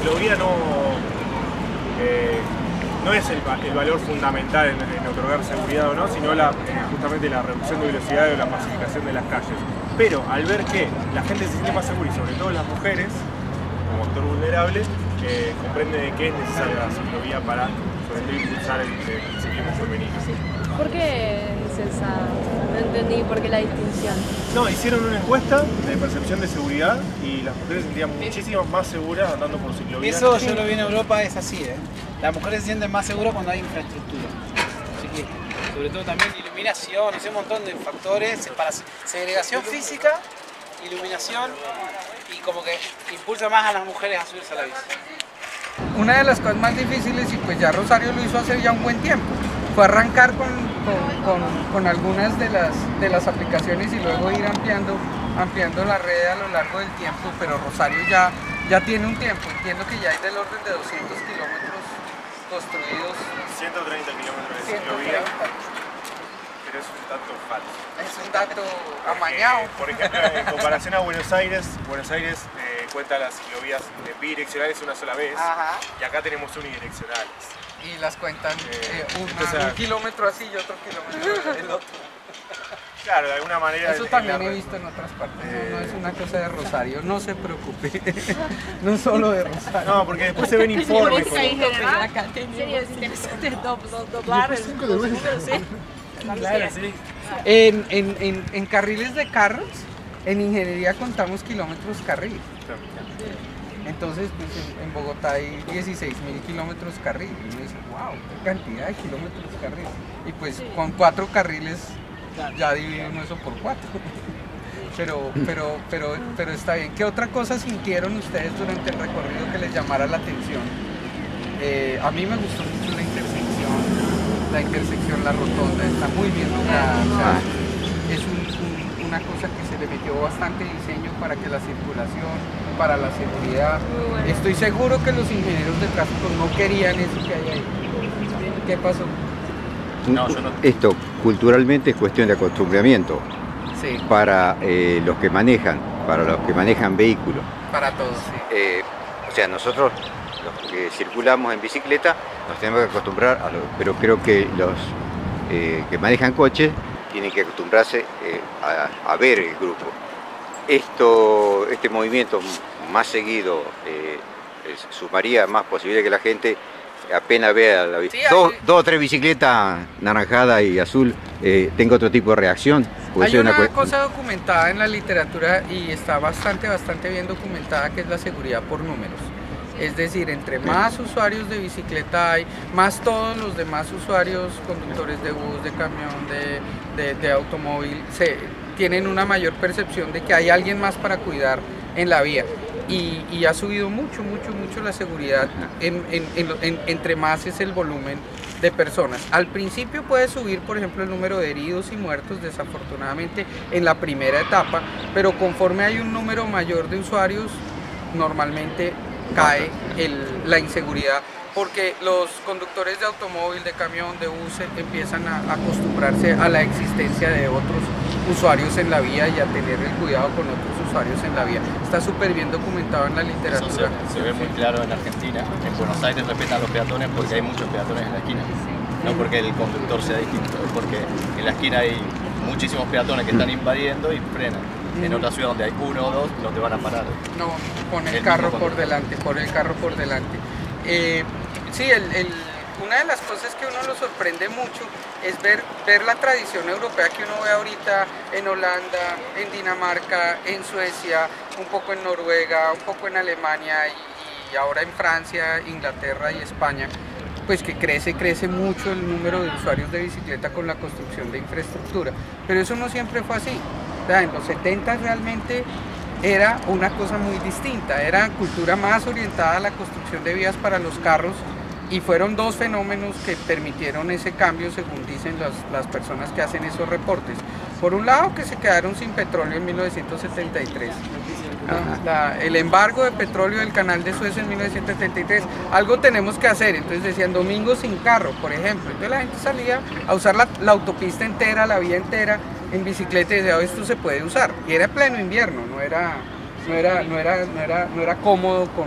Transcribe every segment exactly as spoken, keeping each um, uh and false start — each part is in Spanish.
ciclovía no, eh, no es el, el valor fundamental en, en otorgar seguridad o no, sino la, eh, justamente la reducción de velocidad o la pacificación de las calles. Pero al ver que la gente se siente más segura y sobre todo las mujeres, como actor vulnerable, eh, comprende de que es necesaria la ciclovía para sobre todo impulsar el, el ciclismo femenino. ¿Por qué es esa? No entendí por qué la distinción. No, hicieron una encuesta de percepción de seguridad y las mujeres se sentían muchísimo más seguras andando por ciclovía. Eso yo lo vi en Europa, es así, ¿eh? Las mujeres se sienten más seguras cuando hay infraestructura. Así que, sobre todo también iluminación, es un montón de factores para segregación física, iluminación y como que impulsa más a las mujeres a subirse a la bici. Una de las cosas más difíciles, y pues ya Rosario lo hizo hace ya un buen tiempo, fue arrancar con, con, con, con algunas de las, de las aplicaciones y luego ir ampliando, ampliando la red a lo largo del tiempo, pero Rosario ya, ya tiene un tiempo, entiendo que ya hay del orden de doscientos kilómetros construidos. ciento treinta kilómetros de ciclovía, pero es un dato falso. Es un dato amañado. Por ejemplo, en comparación a Buenos Aires, Buenos Aires eh, cuenta las ciclovías bidireccionales una sola vez. Ajá. Y acá tenemos unidireccionales. Y las cuentan eh, una, entonces, un kilómetro así y otro kilómetro del otro. Claro, de alguna manera... Eso también he visto en otras partes, eh... no, no es una cosa de Rosario, no se preocupe, no solo de Rosario. No, porque después se ven informes. Como... Acá sería interesante doblar el segundo, ¿sí? Claro, sí. En, en, en, en carriles de carros, en ingeniería contamos kilómetros carril. Entonces, pues en, en Bogotá hay dieciséis mil kilómetros carril. Y uno dice, wow, qué cantidad de kilómetros carril. Y pues sí, con cuatro carriles ya dividimos eso por cuatro. Pero, pero, pero, pero está bien. ¿Qué otra cosa sintieron ustedes durante el recorrido que les llamara la atención? Eh, a mí me gustó mucho la intersección. La intersección, la rotonda, está muy bien lograda. O sea, es un, un, una cosa que se le metió bastante diseño para que la circulación, para la seguridad. Bueno. Estoy seguro que los ingenieros de tráfico no querían eso que hay ahí. ¿Qué pasó? No, yo no... Esto culturalmente es cuestión de acostumbramiento. Sí. Para eh, los que manejan, para los que manejan vehículos. Para todos, sí. Eh, o sea, nosotros, los que circulamos en bicicleta, nos tenemos que acostumbrar a lo, pero creo que los eh, que manejan coches tienen que acostumbrarse eh, a, a ver el grupo. Esto, este movimiento más seguido eh, sumaría más posibilidad que la gente apenas vea la bicicleta. Sí, dos, dos o tres bicicletas naranjada y azul, eh, tenga otro tipo de reacción. Puede hay una, una cosa documentada en la literatura y está bastante, bastante bien documentada, que es la seguridad por números. Es decir, entre más usuarios de bicicleta hay, más todos los demás usuarios, conductores de bus, de camión, de, de, de automóvil, se, tienen una mayor percepción de que hay alguien más para cuidar en la vía. Y, y ha subido mucho, mucho, mucho la seguridad en, en, en, en, entre más es el volumen de personas. Al principio puede subir, por ejemplo, el número de heridos y muertos, desafortunadamente, en la primera etapa, pero conforme hay un número mayor de usuarios, normalmente cae el, la inseguridad, porque los conductores de automóvil, de camión, de bus empiezan a acostumbrarse a la existencia de otros usuarios en la vía y a tener el cuidado con otros usuarios en la vía. Está súper bien documentado en la literatura. Eso se, se ve muy claro en Argentina. En Buenos Aires respetan a los peatones porque hay muchos peatones en la esquina. No porque el conductor sea distinto, es porque en la esquina hay muchísimos peatones que están invadiendo y frenan. En otra ciudad donde hay uno o dos, no te van a parar. No, pon el, el carro por delante, pon el carro por delante. Eh, sí, el, el, una de las cosas que uno lo sorprende mucho es ver, ver la tradición europea que uno ve ahorita en Holanda, en Dinamarca, en Suecia, un poco en Noruega, un poco en Alemania y, y ahora en Francia, Inglaterra y España. Pues que crece, crece mucho el número de usuarios de bicicleta con la construcción de infraestructura. Pero eso no siempre fue así. O sea, en los setenta realmente era una cosa muy distinta, era cultura más orientada a la construcción de vías para los carros y fueron dos fenómenos que permitieron ese cambio, según dicen las, las personas que hacen esos reportes. Por un lado, que se quedaron sin petróleo en mil novecientos setenta y tres. La, el embargo de petróleo del canal de Suez en mil novecientos setenta y tres, algo tenemos que hacer, entonces decían domingo sin carro, por ejemplo, entonces la gente salía a usar la, la autopista entera, la vía entera en bicicleta y decía, oh, esto se puede usar, y era pleno invierno, no era, no era, no era, no era, no era cómodo con,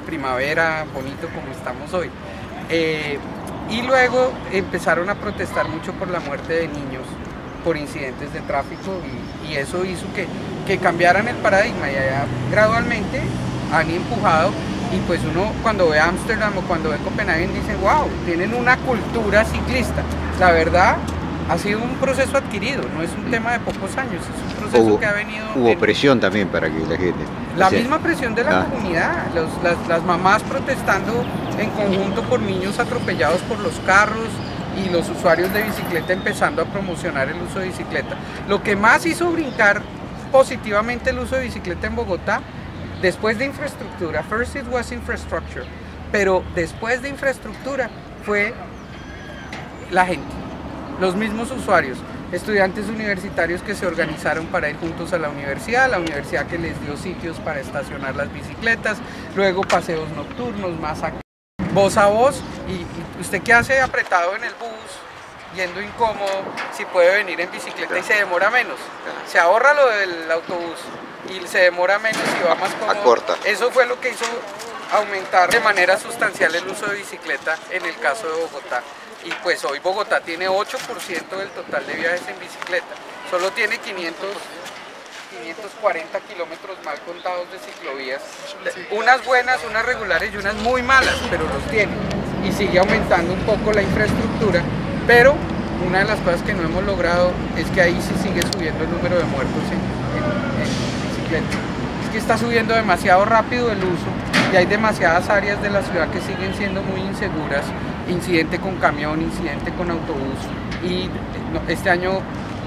primavera, bonito como estamos hoy. Eh, y luego empezaron a protestar mucho por la muerte de niños, por incidentes de tráfico, y, y eso hizo que, que cambiaran el paradigma, y allá gradualmente han empujado. Y pues uno cuando ve Ámsterdam o cuando ve Copenhague dice, wow, tienen una cultura ciclista. La verdad, ha sido un proceso adquirido, no es un tema de pocos años, es un proceso hubo, que ha venido... Hubo en, presión también para que la gente... La o sea, misma presión de la ah. comunidad, los, las, las mamás protestando en conjunto por niños atropellados por los carros, y los usuarios de bicicleta empezando a promocionar el uso de bicicleta. Lo que más hizo brincar positivamente el uso de bicicleta en Bogotá, después de infraestructura, first it was infrastructure, pero después de infraestructura fue la gente, los mismos usuarios, estudiantes universitarios que se organizaron para ir juntos a la universidad, la universidad que les dio sitios para estacionar las bicicletas, luego paseos nocturnos, más acá, voz a voz, y, y usted que hace apretado en el bus, yendo incómodo, si puede venir en bicicleta y se demora menos, se ahorra lo del autobús y se demora menos y va más cómodo. Acorta. Eso fue lo que hizo aumentar de manera sustancial el uso de bicicleta en el caso de Bogotá. Y pues hoy Bogotá tiene ocho por ciento del total de viajes en bicicleta, solo tiene quinientos, quinientos cuarenta kilómetros mal contados de ciclovías, unas buenas, unas regulares y unas muy malas, pero los tiene, y sigue aumentando un poco la infraestructura, pero una de las cosas que no hemos logrado es que ahí sí sigue subiendo el número de muertos en, en, en bicicleta. Es que está subiendo demasiado rápido el uso y hay demasiadas áreas de la ciudad que siguen siendo muy inseguras, incidente con camión, incidente con autobús, y este año,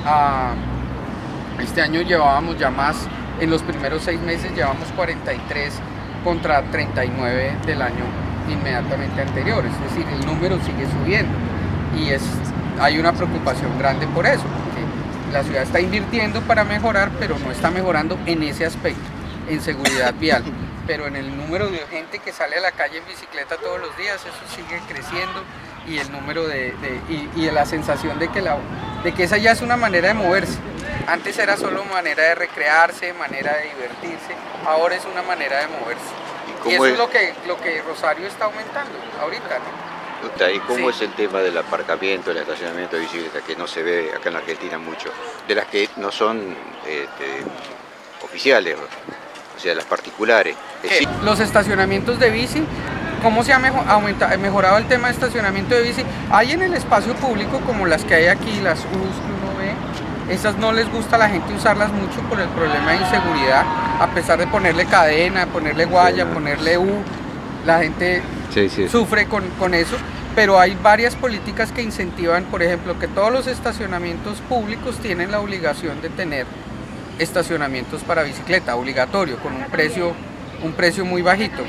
uh, este año llevábamos ya más, en los primeros seis meses llevamos cuarenta y tres contra treinta y nueve del año inmediatamente anterior, es decir, el número sigue subiendo y es, hay una preocupación grande por eso, porque la ciudad está invirtiendo para mejorar, pero no está mejorando en ese aspecto, en seguridad vial. Pero en el número de gente que sale a la calle en bicicleta todos los días, eso sigue creciendo, y el número de, de y, y la sensación de que, la, de que esa ya es una manera de moverse. Antes era solo manera de recrearse, manera de divertirse, ahora es una manera de moverse. Y, y eso es, es lo, que, lo que Rosario está aumentando ahorita, ¿no? ¿Y cómo sí. es el tema del aparcamiento, el estacionamiento de bicicletas, que no se ve acá en Argentina mucho? De las que no son este, oficiales, o sea, las particulares. Sí. Los estacionamientos de bici, ¿cómo se ha mejor, aumenta, mejorado el tema de estacionamiento de bici? Hay en el espacio público, como las que hay aquí, las U S que uno ve, esas no les gusta a la gente usarlas mucho por el problema de inseguridad, a pesar de ponerle cadena, ponerle guaya, sí, ponerle U, la gente sí, sí. sufre con, con eso, pero hay varias políticas que incentivan, por ejemplo, que todos los estacionamientos públicos tienen la obligación de tener estacionamientos para bicicleta, obligatorio, con un precio, un precio muy bajito.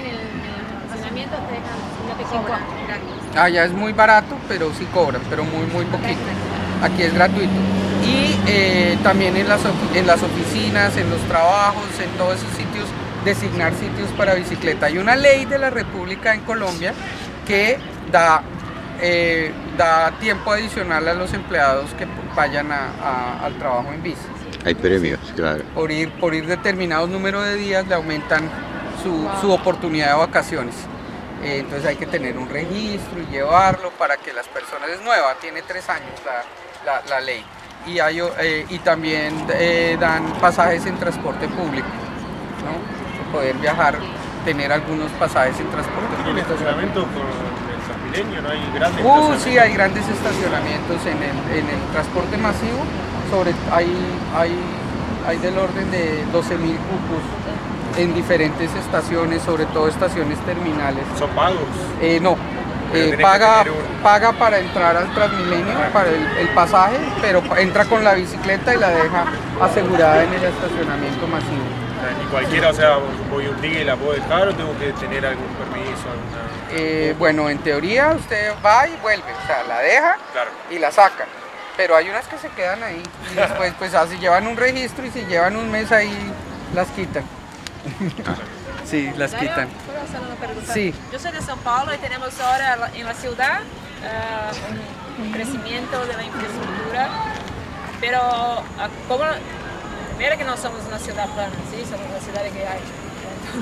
Ah, ya es muy barato, pero sí cobran, pero muy muy poquito. Aquí es gratuito. Y eh, también en las, en las oficinas, en los trabajos, en todos esos sitios, designar sitios para bicicleta. Hay una ley de la República en Colombia que da, eh, da tiempo adicional a los empleados que vayan a, a, al trabajo en bici. Hay premios, claro. Por ir, por ir determinados números de días le aumentan su, wow. su oportunidad de vacaciones. Eh, entonces hay que tener un registro y llevarlo para que las personas, es nueva, tiene tres años la, la, la ley. Y, hay, eh, y también eh, dan pasajes en transporte público, ¿no? Poder viajar, tener algunos pasajes en transporte público. ¿Tiene estacionamiento con el Sanpileño? ¿No hay grandes uh, estacionamientos? Sí, hay grandes estacionamientos en el, en el transporte masivo. Sobre, hay, hay, hay del orden de doce mil cupos en diferentes estaciones, sobre todo estaciones terminales. ¿Son pagos? Eh, no, eh, paga, un... paga para entrar al Transmilenio, para el, el pasaje, pero entra con la bicicleta y la deja asegurada en el estacionamiento masivo. ¿Y cualquiera, o sea, voy un día y la puedo dejar o tengo que tener algún permiso? Alguna... Eh, bueno, en teoría usted va y vuelve, o sea, la deja claro. y la saca. Pero hay unas que se quedan ahí y después pues así llevan un registro y si llevan un mes ahí las quitan. Sí, las quitan. ¿Puedo hacer una pregunta? Sí. Yo soy de São Paulo y tenemos ahora en la ciudad uh, un crecimiento de la infraestructura, pero uh, como, mira que no somos una ciudad plana, ¿sí? Somos una ciudad que hay un montón de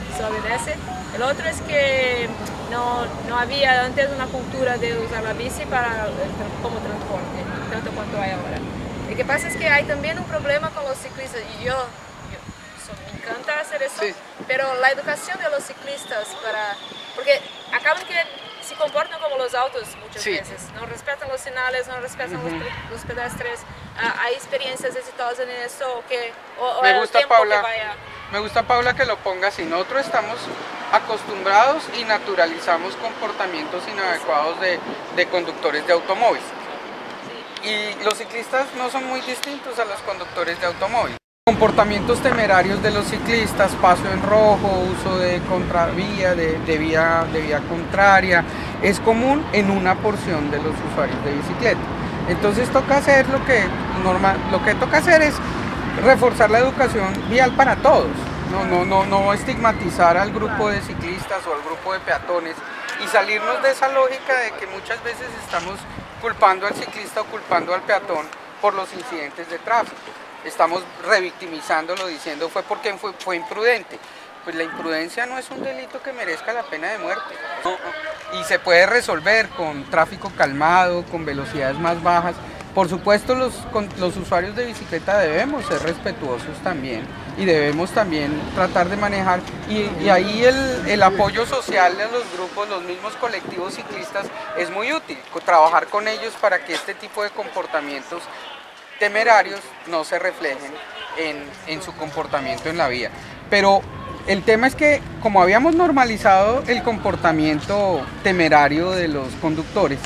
se obedece. El otro es que no, no había antes una cultura de usar la bici para, como transporte, tanto cuanto hay ahora. Lo que pasa es que hay también un problema con los ciclistas, y yo, yo so, me encanta hacer eso, sí. Pero la educación de los ciclistas, para, porque acaban que se comportan como los autos muchas sí. veces, no respetan los señales, no respetan uh-huh. los, los pedestres. Uh, hay experiencias exitosas en eso que o, o me gusta el tiempo Paula, que vaya. Me gusta Paula que lo ponga así. Nosotros estamos acostumbrados y naturalizamos comportamientos inadecuados de, de conductores de automóvil. Sí. Y los ciclistas no son muy distintos a los conductores de automóvil. Comportamientos temerarios de los ciclistas, paso en rojo, uso de contravía, de, de, vía, de vía contraria, es común en una porción de los usuarios de bicicleta. Entonces toca hacer lo que, normal, lo que toca hacer es reforzar la educación vial para todos, no, no, no, no estigmatizar al grupo de ciclistas o al grupo de peatones y salirnos de esa lógica de que muchas veces estamos culpando al ciclista o culpando al peatón por los incidentes de tráfico. Estamos revictimizándolo diciendo fue porque fue, fue imprudente. Pues la imprudencia no es un delito que merezca la pena de muerte. Y se puede resolver con tráfico calmado, con velocidades más bajas. Por supuesto, los, con, los usuarios de bicicleta debemos ser respetuosos también y debemos también tratar de manejar. Y, y ahí el, el apoyo social de los grupos, los mismos colectivos ciclistas, es muy útil. Trabajar con ellos para que este tipo de comportamientos temerarios no se reflejen en, en su comportamiento en la vía. Pero el tema es que como habíamos normalizado el comportamiento temerario de los conductores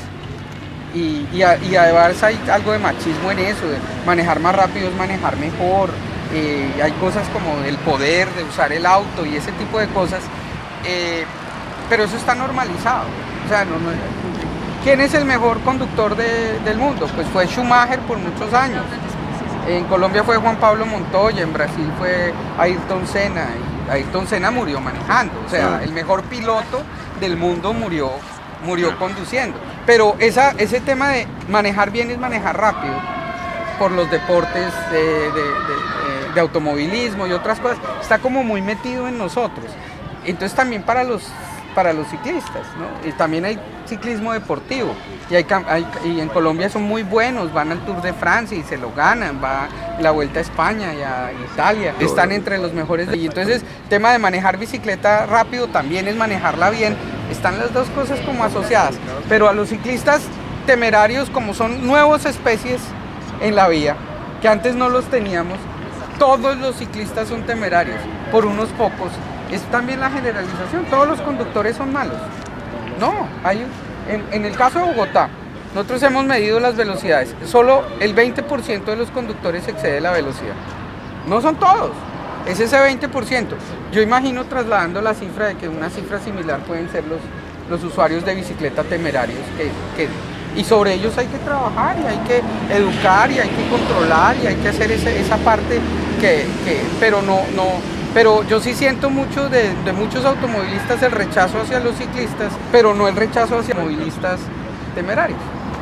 y, y, y además hay algo de machismo en eso, de manejar más rápido es manejar mejor, eh, hay cosas como el poder de usar el auto y ese tipo de cosas, eh, pero eso está normalizado. O sea, no, no, ¿quién es el mejor conductor de, del mundo? Pues fue Schumacher por muchos años. En Colombia fue Juan Pablo Montoya, en Brasil fue Ayrton Senna, y Ayrton Senna murió manejando, o sea, el mejor piloto del mundo murió, murió conduciendo. Pero esa, ese tema de manejar bien es manejar rápido, por los deportes de, de, de, de automovilismo y otras cosas, está como muy metido en nosotros. Entonces también para los para los ciclistas, ¿no? Y también hay ciclismo deportivo y, hay, hay, y en Colombia son muy buenos, van al Tour de Francia y se lo ganan, va la Vuelta a España y a Italia, están entre los mejores. Y entonces tema de manejar bicicleta rápido también es manejarla bien, están las dos cosas como asociadas, pero a los ciclistas temerarios, como son nuevas especies en la vía, que antes no los teníamos, todos los ciclistas son temerarios, por unos pocos. Es también la generalización, todos los conductores son malos. No, hay, en, en el caso de Bogotá, nosotros hemos medido las velocidades, solo el veinte por ciento de los conductores excede la velocidad. No son todos, es ese veinte por ciento. Yo imagino trasladando la cifra de que una cifra similar pueden ser los, los usuarios de bicicleta temerarios, que, que, y sobre ellos hay que trabajar, y hay que educar, y hay que controlar, y hay que hacer ese, esa parte, que, que, pero no... no Pero yo sí siento mucho de, de muchos automovilistas el rechazo hacia los ciclistas, pero no el rechazo hacia automovilistas temerarios.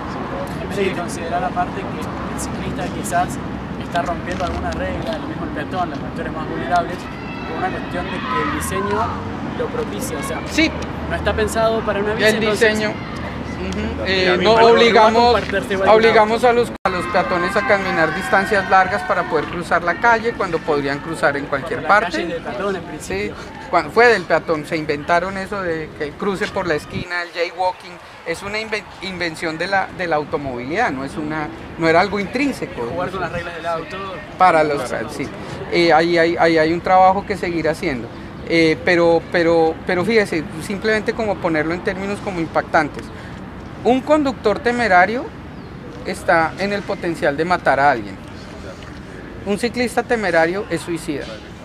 Hay que considerar aparte que el ciclista quizás está rompiendo alguna regla, lo mismo el peatón, los factores más vulnerables, por una cuestión de que el diseño lo propicia, o sea, sí. no está pensado para una bici. El diseño. Uh-huh. eh, no obligamos, obligamos a los, a los peatones a caminar distancias largas para poder cruzar la calle cuando podrían cruzar en cualquier la parte. Calle del peatón, en principio. Sí, cuando fue del peatón, se inventaron eso de que cruce por la esquina, el jaywalking, es una inven invención de la, de la automovilidad, no, es una, no era algo intrínseco. Jugar con las reglas del auto. Para los, sí, eh, ahí, hay, ahí hay un trabajo que seguir haciendo. Eh, pero, pero, pero fíjese, simplemente como ponerlo en términos como impactantes. Un conductor temerario está en el potencial de matar a alguien. Un ciclista temerario es suicida.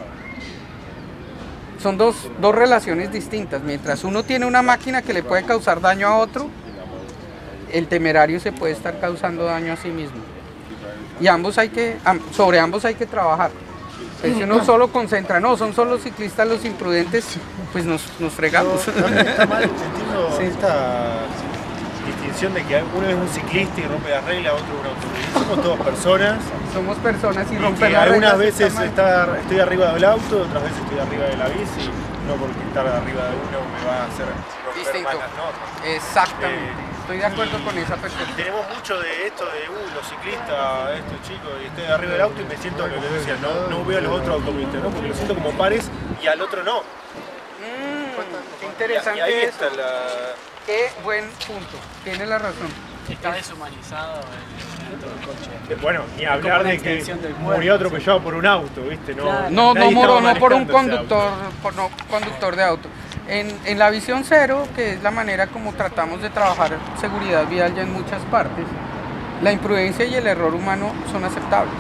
Son dos, dos relaciones distintas. Mientras uno tiene una máquina que le puede causar daño a otro, el temerario se puede estar causando daño a sí mismo. Y ambos hay que, sobre ambos hay que trabajar. Si uno solo concentra, no, son solo ciclistas los imprudentes, pues nos, nos fregamos. No, no está mal, entiendo sí. esta distinción de que uno es un ciclista y rompe las reglas, otro un automovilista. Somos todos personas. Somos personas y, y romper las reglas. Algunas veces está, estoy arriba del auto, otras veces estoy arriba de la bici. no porque estar arriba de uno me va a hacer romper Distinto. más las normas. Exactamente, Eh, estoy de acuerdo con esa perspectiva. Tenemos mucho de esto de uh, los ciclistas, estos chicos, y estoy arriba del auto y me siento lo que decía, no, no veo a los otros automovilistas, ¿no? Porque lo siento como pares y al otro no. Mm, qué Y, interesante y ahí eso. está la... Qué buen punto, tiene la razón. Está deshumanizado el, dentro del coche. Eh, Bueno, ni hablar como una de que extensión del cuerpo, murió atropellado por un auto, ¿viste? No, Claro. No, no nadie moro, estaba no por un manejando ese conductor, auto. por no conductor de auto. En, en la visión cero, que es la manera como tratamos de trabajar seguridad vial ya en muchas partes, la imprudencia y el error humano son aceptables.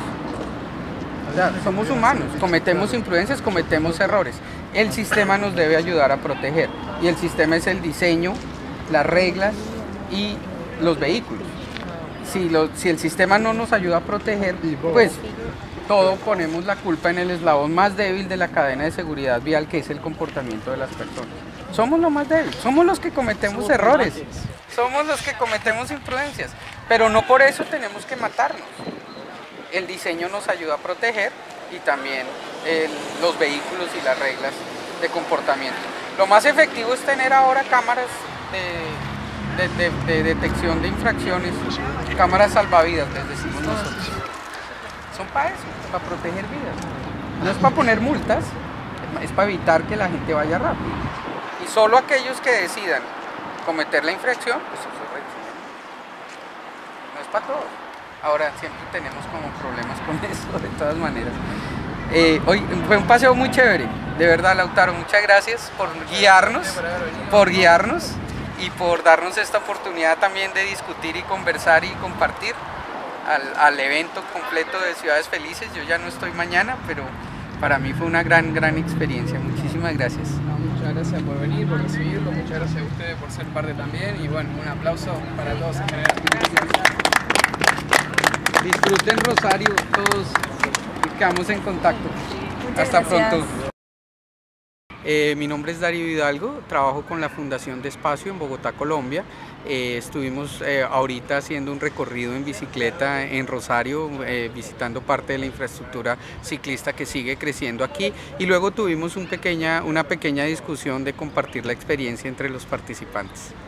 O sea, somos humanos, cometemos imprudencias, cometemos errores. El sistema nos debe ayudar a proteger y el sistema es el diseño, las reglas y los vehículos. Si, lo, si el sistema no nos ayuda a proteger, pues todo ponemos la culpa en el eslabón más débil de la cadena de seguridad vial, que es el comportamiento de las personas. Somos lo más débil, somos los que cometemos Somos errores, primates. somos los que cometemos imprudencias, pero no por eso tenemos que matarnos. El diseño nos ayuda a proteger y también el, los vehículos y las reglas de comportamiento. Lo más efectivo es tener ahora cámaras de, de, de, de detección de infracciones, cámaras salvavidas, les decimos nosotros. Son para eso, para proteger vidas. No es para poner multas, es para evitar que la gente vaya rápido. Y solo aquellos que decidan cometer la infracción, pues eso es reacción. No es para todos. Ahora siempre tenemos como problemas con eso, de todas maneras. Eh, hoy fue un paseo muy chévere, de verdad, Lautaro, muchas gracias por guiarnos, por guiarnos y por darnos esta oportunidad también de discutir y conversar y compartir al, al evento completo de Ciudades Felices. Yo ya no estoy mañana, pero para mí fue una gran, gran experiencia. Muchísimas gracias. No, muchas gracias por venir, por recibirlo, muchas gracias a ustedes por ser parte también y bueno, un aplauso para todos en general. Disfruten Rosario, todos quedamos en contacto. Muchas Hasta gracias. pronto. Eh, mi nombre es Darío Hidalgo, trabajo con la Fundación de Espacio en Bogotá, Colombia. Eh, estuvimos eh, ahorita haciendo un recorrido en bicicleta en Rosario, eh, visitando parte de la infraestructura ciclista que sigue creciendo aquí, y luego tuvimos un pequeña, una pequeña discusión de compartir la experiencia entre los participantes.